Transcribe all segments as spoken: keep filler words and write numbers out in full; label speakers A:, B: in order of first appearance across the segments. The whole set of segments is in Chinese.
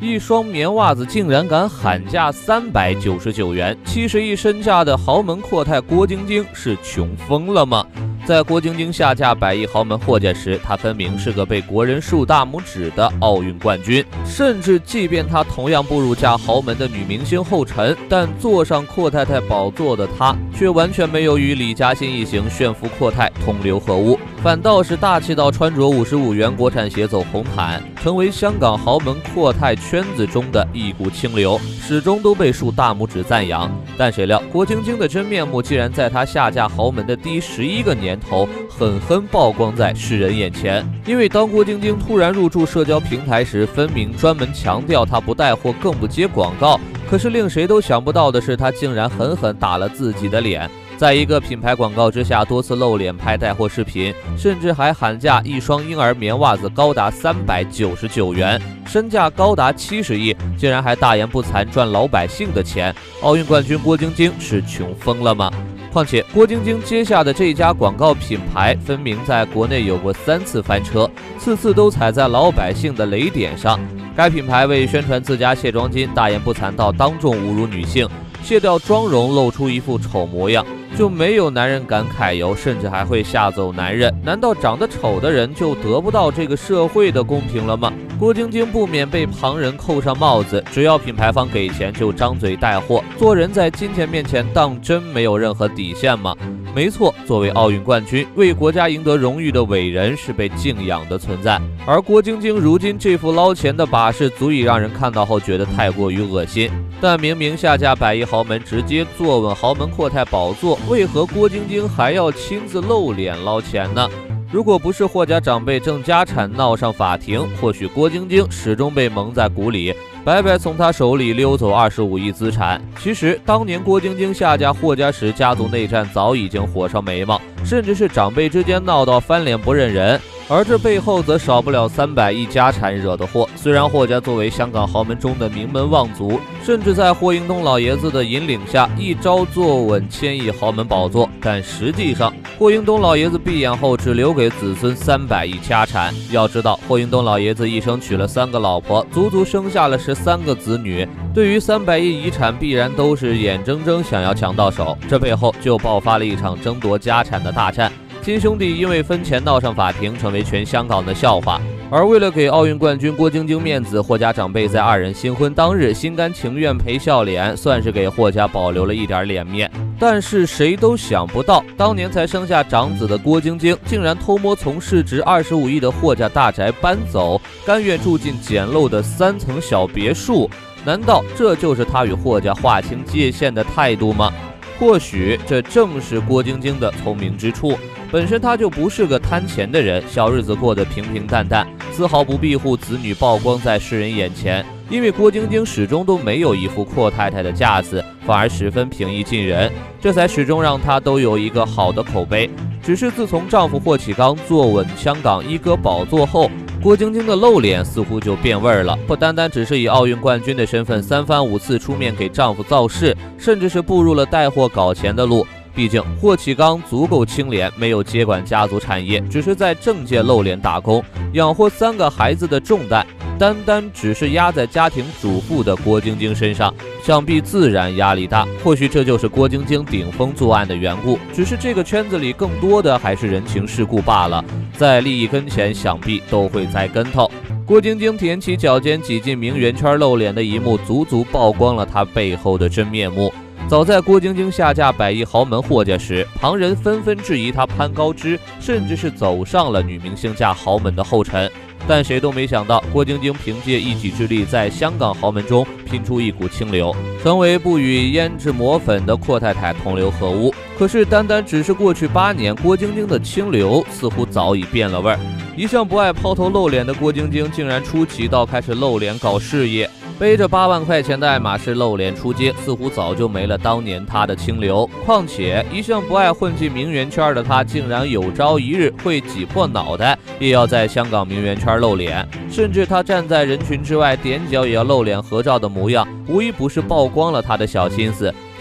A: 一双棉袜子竟然敢喊价三百九十九元，七十亿身价的豪门阔太郭晶晶是穷疯了吗？在郭晶晶下嫁百亿豪门霍家时，她分明是个被国人竖大拇指的奥运冠军，甚至即便她同样步入嫁豪门的女明星后尘，但坐上阔太太宝座的她却完全没有与李嘉欣一行炫富阔太同流合污，反倒是大气到穿着五十五元国产鞋走红毯，成为香港豪门阔太圈子中的一股清流，始终都被竖大拇指赞扬。但谁料郭晶晶的真面目竟然在她下嫁豪门的第十一个年头狠狠曝光在世人眼前。因为当郭晶晶突然入驻社交平台时，分明专门强调她不带货更不接广告，可是令谁都想不到的是，她竟然狠狠打了自己的脸，在一个品牌广告之下多次露脸拍带货视频，甚至还喊价一双婴儿棉袜子高达三百九十九元，身价高达七十亿，竟然还大言不惭赚老百姓的钱。奥运冠军郭晶晶是穷疯了吗？况且郭晶晶接下的这家广告品牌分明在国内有过三次翻车，次次都踩在老百姓的雷点上。该品牌为宣传自家卸妆巾，大言不惭到当众侮辱女性，卸掉妆容露出一副丑模样，就没有男人敢揩油，甚至还会吓走男人。难道长得丑的人就得不到这个社会的公平了吗？郭晶晶不免被旁人扣上帽子，只要品牌方给钱就张嘴带货，做人在金钱面前当真没有任何底线吗？没错，作为奥运冠军，为国家赢得荣誉的伟人是被敬仰的存在，而郭晶晶如今这副捞钱的把式，足以让人看到后觉得太过于恶心。但明明下嫁百亿豪门，直接坐稳豪门阔太宝座，为何郭晶晶还要亲自露脸捞钱呢？如果不是霍家长辈争家产闹上法庭，或许郭晶晶始终被蒙在鼓里，白白从他手里溜走二十五亿资产。其实当年郭晶晶下嫁霍家时，家族内战早已经火烧眉毛，甚至是长辈之间闹到翻脸不认人，而这背后则少不了三百亿家产惹的祸。虽然霍家作为香港豪门中的名门望族，甚至在霍英东老爷子的引领下一朝坐稳千亿豪门宝座，但实际上霍英东老爷子闭眼后只留给子孙三百亿家产。要知道霍英东老爷子一生娶了三个老婆，足足生下了十三个子女，对于三百亿遗产必然都是眼睁睁想要抢到手，这背后就爆发了一场争夺家产的大战。亲兄弟因为分钱闹上法庭，成为全香港的笑话。而为了给奥运冠军郭晶晶面子，霍家长辈在二人新婚当日心甘情愿赔笑脸，算是给霍家保留了一点脸面。但是谁都想不到，当年才生下长子的郭晶晶，竟然偷摸从市值二十五亿的霍家大宅搬走，甘愿住进简陋的三层小别墅。难道这就是他与霍家划清界限的态度吗？或许这正是郭晶晶的聪明之处。本身他就不是个贪钱的人，小日子过得平平淡淡，丝毫不庇护子女曝光在世人眼前。因为郭晶晶始终都没有一副阔太太的架子，反而十分平易近人，这才始终让她都有一个好的口碑。只是自从丈夫霍启刚坐稳香港一哥宝座后，郭晶晶的露脸似乎就变味儿了，不单单只是以奥运冠军的身份三番五次出面给丈夫造势，甚至是步入了带货搞钱的路。毕竟霍启刚足够清廉，没有接管家族产业，只是在政界露脸打工，养活三个孩子的重担单单只是压在家庭主妇的郭晶晶身上，想必自然压力大。或许这就是郭晶晶顶风作案的缘故，只是这个圈子里更多的还是人情世故罢了，在利益跟前想必都会栽跟头。郭晶晶踮起脚尖挤进名媛圈露脸的一幕，足足曝光了她背后的真面目。早在郭晶晶下嫁百亿豪门霍家时，旁人纷纷质疑她攀高枝，甚至是走上了女明星嫁豪门的后尘。但谁都没想到，郭晶晶凭借一己之力，在香港豪门中拼出一股清流，成为不与胭脂抹粉的阔太太同流合污。可是单单只是过去八年，郭晶晶的清流似乎早已变了味儿。一向不爱抛头露脸的郭晶晶，竟然出奇到开始露脸搞事业。背着八万块钱的爱马仕露脸出街，似乎早就没了当年他的清流。况且一向不爱混进名媛圈的他，竟然有朝一日会挤破脑袋也要在香港名媛圈露脸，甚至他站在人群之外踮脚也要露脸合照的模样，无一不是曝光了他的小心思，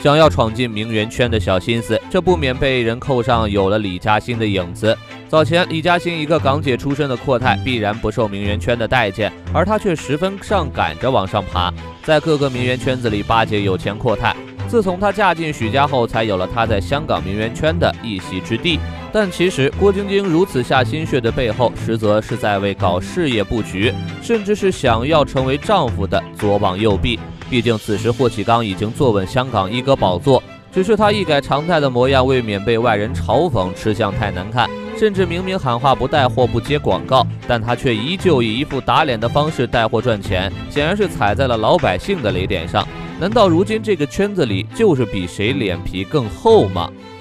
A: 想要闯进名媛圈的小心思，这不免被人扣上有了李嘉欣的影子。早前李嘉欣一个港姐出身的阔太，必然不受名媛圈的待见，而她却十分上赶着往上爬，在各个名媛圈子里巴结有钱阔太。自从她嫁进许家后，才有了她在香港名媛圈的一席之地。但其实郭晶晶如此下心血的背后，实则是在为搞事业布局，甚至是想要成为丈夫的左膀右臂。毕竟此时霍启刚已经坐稳香港一哥宝座，只是他一改常态的模样，未免被外人嘲讽吃相太难看，甚至明明喊话不带货不接广告，但他却依旧以一副打脸的方式带货赚钱，显然是踩在了老百姓的雷点上。难道如今这个圈子里就是比谁脸皮更厚吗？